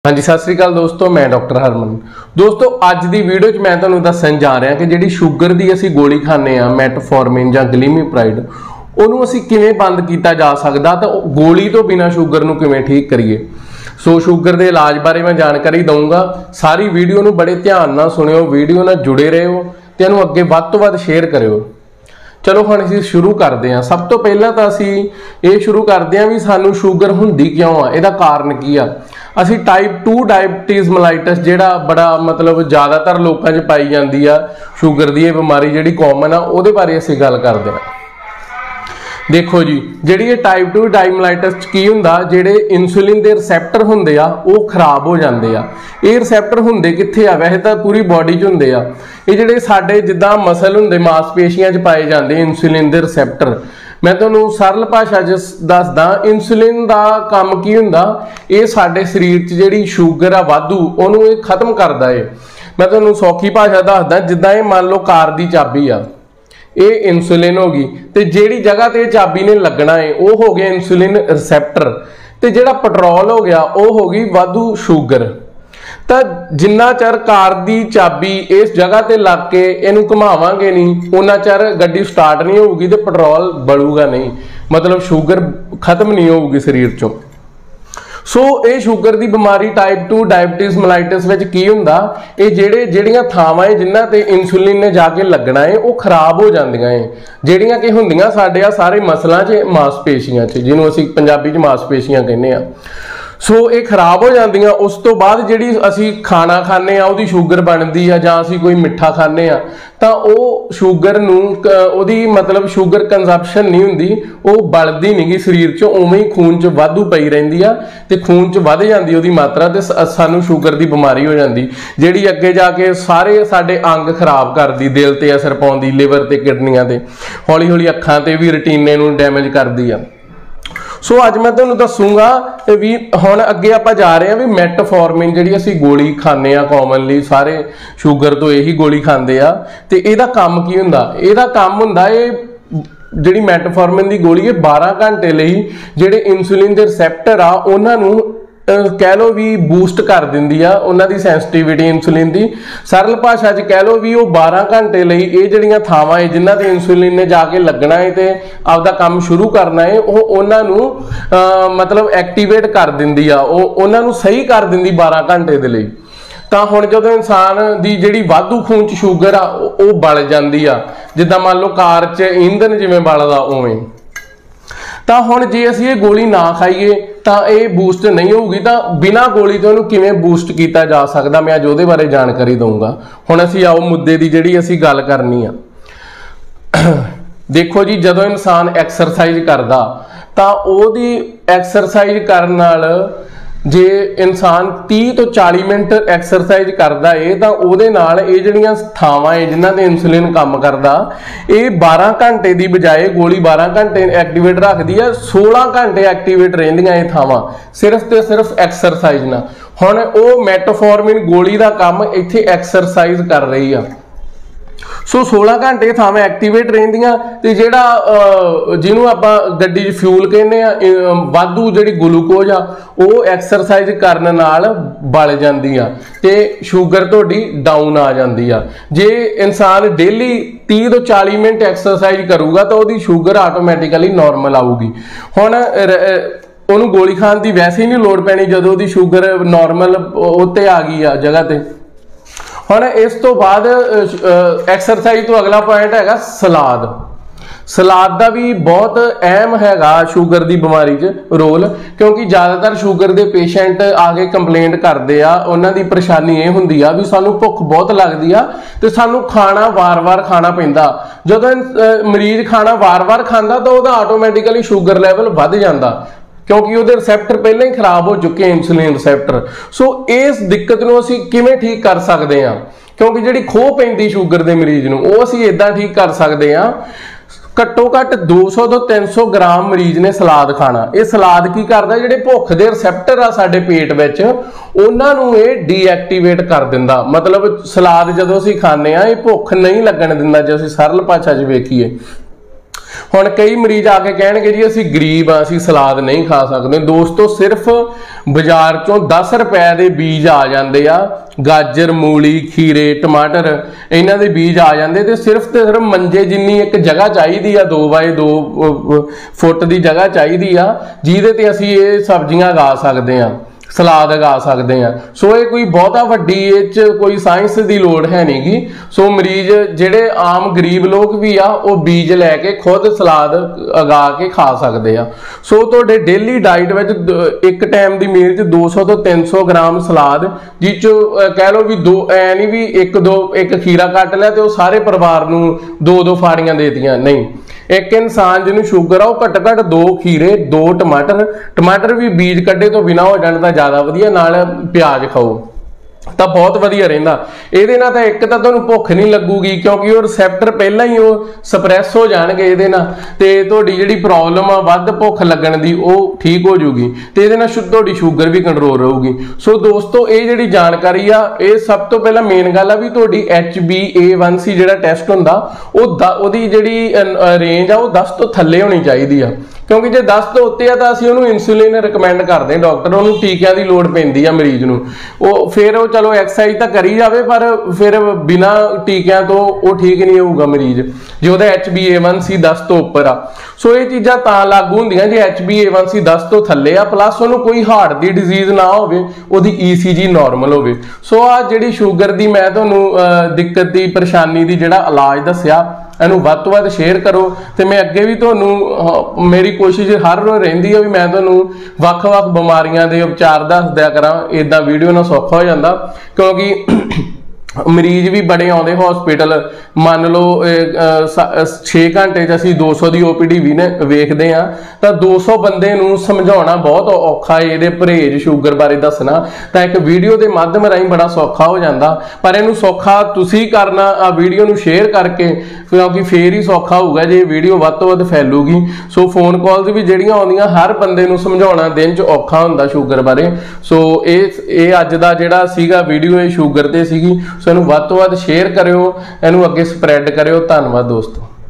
हाँ जी, सत श्री अकाल दोस्तों, मैं डॉक्टर हरमन। दोस्तों अज की वीडियो मैं तुहानूं दस्सण जा रहा कि जिहड़ी शुगर की असीं गोली खाने मैटफॉर्मिन जां ग्लिमिप्राइड उहनूं असीं किवें बंद किया जा सकदा, तो गोली तो बिना शुगर नूं किवें ठीक करिए। सो शुगर के इलाज बारे मैं जानकारी दूंगा। सारी वीडियो नूं बड़े ध्यान नाल सुणिओ, वीडियो नाल जुड़े रहिओ ते इहनूं अगे वध तों वध शेयर करिओ। चलो हुण असीं शुरू करते हैं। सब तो पहला तो असीं ये शुरू करते हैं भी सानू शुगर हुंदी क्यों आ, इहदा कारण की आ। असीं टाइप 2 डायबिटीज़ मेलाइटस जिहड़ा बड़ा मतलब ज़्यादातर लोकां 'च पाई जांदी आ, शुगर दी ये बीमारी जिहड़ी कॉमन आ, उहदे बारे असीं गल करते हैं। देखो जी, जिहड़ी ये टाइप 2 डायबिटीज़ की हुंदा, जिहड़े इंसुलिन के रिसैप्टर हुंदे आ वो खराब हो जाते आ। ये रिसैप्टर हुंदे कित्थे आ? वैसे तो पूरी बॉडी 'च हुंदे आ। ये जिहड़े साडे जिद्दां मसल हुंदे मांसपेशियां 'च पाए जाते इंसुलिन के रिसैप्टर। मैं तुहानूं सरल भाषा 'च दसदा, इंसुलिन का काम की हुंदा, ये साडे शरीर 'च जिहड़ी शुगर आ वाधू उहनूं ये खत्म करदा है। मैं तुहानूं सौखी भाषा दसदा, जिद्दां ये मान लो कार की चाबी आ, ये इंसुलिन होगी, तो जिहड़ी जगह ते चाबी ने लगना है वो हो गया इंसुलिन रिसैप्टर, तो जिहड़ा पेट्रोल हो गया वो हो गई वाधू शुगर। तो जिन्ना चर कार की चाबी इस जगह ते लग के इनू घुमावांगे नहीं, उन्ना चर गड्डी स्टार्ट नहीं होगी तो पेट्रोल बलूगा नहीं, मतलब शुगर खत्म नहीं होगी शरीर चों। सो ये शुगर की बीमारी टाइप 2 डायबिटीज़ मेलाइटस विच की हुंदा, ये जिहड़ियां थावां है जिन्हां ते इंसुलिन ने जाके लगना है वो खराब हो जांदियां है। जिहड़ियां कि हुंदियां साडे सारे मसलां 'च मांसपेशियां 'च, जिन्हों असीं पंजाबी 'च मांसपेशियां कहने आ। सो ये खराब हो जांदियां। उस तो बाद जिहड़ी असीं खाना खाने आ उहदी शुगर बनदी आ, जां असीं कोई मिठा खाने आ तां ओह शुगर नूं उहदी मतलब शुगर कंजप्शन नहीं हुंदी, वो बलदी नहीं गी शरीर 'च, उवें ही खून 'च वाधू पई रहिंदी आ ते खून 'च वध जांदी उहदी मात्रा ते सानूं शुगर की बीमारी हो जांदी, जिहड़ी अगे जाके सारे साडे अंग खराब करदी, दिल ते असर पाउंदी, लिवर ते किडनियां ते, हौली हौली अखां ते भी रेटिने नूं डैमेज करदी आ। सो अज मैं तुहानूं दसूंगा भी हुण अगे आपां जा रहे हैं भी मैटफॉर्मिन जिहड़ी असीं गोली खाने आ, कॉमनली सारे शुगर तो यही गोली खांदे आ, ते इहदा काम की हुंदा? इहदा काम हुंदा ये जिहड़ी मैटफॉर्मिन की गोली है 12 घंटे लई जिहड़े इंसुलिन के रिसैप्टर आ उहनां नूं कह लो भी बूस्ट कर दिंदी आ, उन्हां दी सेंसिटिविटी इंसुलिन की। सरल भाषा 'च कह लो भी वो 12 घंटे लई ये जिहड़ियां थावां है जिन्हां ते इंसुलिन ने जाके लगना है ते आपदा काम शुरू करना है, वो उन्हां नूं मतलब एक्टिवेट कर दिंदी आ, उन्हां नूं सही कर दिंदी 12 घंटे दे लई। तां हुण जदों इंसान दी जिहड़ी वाधू खून 'च शुगर आ वो बल जांदी आ, जिद्दां मान लो कार 'च ईंधन जिवें बलदा उवें। तां हुण जे असीं ये गोली ना खाईए तां ये बूस्ट नहीं होगी, तां बिना गोली तो इहनूं किवें बूस्ट किया जा सकदा, मैं अज उहदे बारे जानकारी दूंगा। हुण असीं आओ मुद्दे दी जिहड़ी असीं गल करनी आ। देखो जी, जदों इंसान एक्सरसाइज करदा तां ओहदी एक्सरसाइज करन नाल जे इंसान 30 तो 40 मिनट एक्सरसाइज करता है तो उहदे नाल ये जिहड़ियां थावां है जिन्हां ते इंसुलिन काम करदा, ये 12 घंटे की बजाय गोली 12 घंटे एक्टिवेट रखदी है, 16 घंटे एक्टिवेट रहिंदियां ये थावां सिर्फ ते सिर्फ एक्सरसाइज नाल। हुण वो मैटफॉर्मिन गोली का काम इत्थे एक्सरसाइज कर रही है। सो 16 घंटे थावें एक्टिवेट रहिंदियां ते जिहड़ा जिन्हों आपां गड्डी 'च फ्यूल कहने आ, वाधू जिहड़ी ग्लूकोज आ वो एक्सरसाइज करन नाल बल जांदी आ ते शुगर तुहाडी डाउन आ जांदी आ। जे इंसान डेली 30 तो 40 मिनट एक्सरसाइज करूगा तो उहदी शुगर आटोमैटिकली नॉर्मल आऊगी। हुण उहनूं गोली खाण दी वैसे ही नहीं लोड़ पैनी जदों उहदी शुगर नॉर्मल उत्ते आ गई आ जगह ते। हुण इस तो बाद एक्सरसाइज तो अगला पॉइंट है सलाद। सलाद का भी बहुत अहम हैगा शुगर की बीमारी च रोल, क्योंकि ज़्यादातर शुगर के पेशेंट आके कंप्लेंट करते आ, उन्हां दी परेशानी ये हुंदी आ भी सानू भुख बहुत लगती आ ते सानू खाना वार वार खाना पैंदा। जदों मरीज खाना वार वार खांदा तो उहदा आटोमैटिकली शुगर लैवल वध जांदा, क्योंकि उहदे रिसैप्टर पहले ही खराब हो चुके हैं इंसुलिन रिसैप्टर। सो इस दिक्कत नूं असीं किवें ठीक कर सकते हैं? क्योंकि जिहड़ी खो पैंदी शुगर के मरीज नूं वो असीं इदां ठीक कर सकते हैं, घट्टो घट्ट 200 तो 300 ग्राम मरीज ने सलाद खाना। ये सलाद की करदा, जिहड़े भुख दे रिसैप्टर आ साडे पेट विच उहनां नूं ये डीएक्टिवेट कर दिंदा। मतलब सलाद जदों असीं खाने आ ये भुख नहीं लगण दिंदा, जे असीं सरल भाषा 'च वेखीए। ਹੁਣ कई मरीज आके कहणगे जी असीं गरीब हाँ, असीं सलाद नहीं खा सकते। दोस्तों सिर्फ बाजार चों 10 रुपए के बीज आ जाते आ, गाजर, मूली, खीरे, टमाटर इन्हां दे बीज आ जाते, तो सिर्फ मंजे जिन्नी एक जगह चाहिए आ, 2 बाय 2 फुट की जगह चाहिए आ, जिहदे ते असीं ये सब्जियां गा सकते हैं, सलाद उगा सकते हैं। सो ये कोई बहुता वड्डी कोई साइंस की लोड़ है नहीं गी। सो मरीज जेडे आम गरीब लोग भी आ वो बीज लैके खुद सलाद उगा के खा सकते हैं। सो तुहाडे डेली डाइट में एक टाइम की मील 200 तो 300 ग्राम सलाद, जिस कह लो भी दो ऐ नहीं भी एक खीरा कट लिया तो सारे परिवार नूं 2-2 फाड़ियां दे दियां, नहीं। एक इंसान जिन्होंने शुगर आ वो घट घट 2 खीरे, 2 टमाटर भी बीज कड्डे तो बिना हो जाने तो ज़्यादा वधिया, नाल प्याज खाओ तो बहुत वधिया रहिंदा। इहदे नाल तां एक तां तुहानूं भुख नहीं लगूगी, क्योंकि वो रिसैप्टर पहलां ही वो सप्रैस हो जाणगे इहदे नाल, ते तुहाडी जिहड़ी प्रॉब्लम आ वध भुख लगण दी वो ठीक हो जूगी, ते इहदे नाल तुहाडी शुगर भी कंट्रोल रहूगी। सो दोस्तों ये जिहड़ी जानकारी आ ये सब तो पहला मेन गल आ भी तुहाडी HbA1c जिहड़ा टेस्ट हुंदा ओहदी जिहड़ी रेंज आ वो 10 तो थल्ले होनी चाहिदी आ, क्योंकि जे 10 तो उत्ते आ तां असीं उहनूं इंसुलिन रिकमेंड करदे डॉक्टर, उहनूं टीकिਆਂ ਦੀ लोड़ पैंदी आ मरीज नूं। ਉਹ फिर वो चलो एक्सरसाइज तो करी जाए पर फिर बिना टीकिਆਂ तो वो ठीक नहीं होगा मरीज जे ਉਹਦਾ HbA1c 10 तो उपर आ। सो ये चीज़ां तां लागू ਹੁੰਦੀਆਂ जे HbA1c 10 तो थल्ले आ, प्लस ਉਹਨੂੰ कोई हार्ट की डिजीज़ ना होवे, ਉਹਦੀ ECG नॉर्मल होवे। सो आ ਜਿਹੜੀ ਸ਼ੂਗਰ ਦੀ मैं ਤੁਹਾਨੂੰ दिक्कत की परेशानी की ਜਿਹੜਾ इलाज दस्सिया ਇਹਨੂੰ ਵੱਧ ਤੋਂ ਵੱਧ शेयर करो, तो मैं अगे भी ਤੁਹਾਨੂੰ मेरी कोशिश हर रोज़ रहिंदी है भी मैं ਤੁਹਾਨੂੰ ਵੱਖ-ਵੱਖ ਬਿਮਾਰੀਆਂ ਦੇ उपचार दस दिया करा, इदां वीडियो ਨਾਲ सौखा हो जाता, क्योंकि मरीज भी बड़े आते हॉस्पिटल, मान लो 6 घंटे असीं 200 की OPD भी ने वेखते हैं, तो 200 बंदे नूं समझाउणा बहुत औखा है, ये परहेज शुगर बारे दसना तो एक वीडियो के माध्यम राही बड़ा सौखा हो जाता, पर इनू सौखा तुसीं करना आ वीडियो नूं शेयर करके, क्योंकि फिर ही सौखा होगा जे वीडियो वध तो वध फैलूगी। सो फोन कॉल्स भी जिहड़ियां आउंदियां हर बंदे नूं समझाउणा दिन च औखा हुंदा शुगर बारे। सो ये अज दा जिहड़ा सीगा वीडियो ये शुगर ते सीगी, सो इनू वध तो वध शेयर करियो, इनू अगे स्प्रैड करियो। धन्नवाद दोस्तों।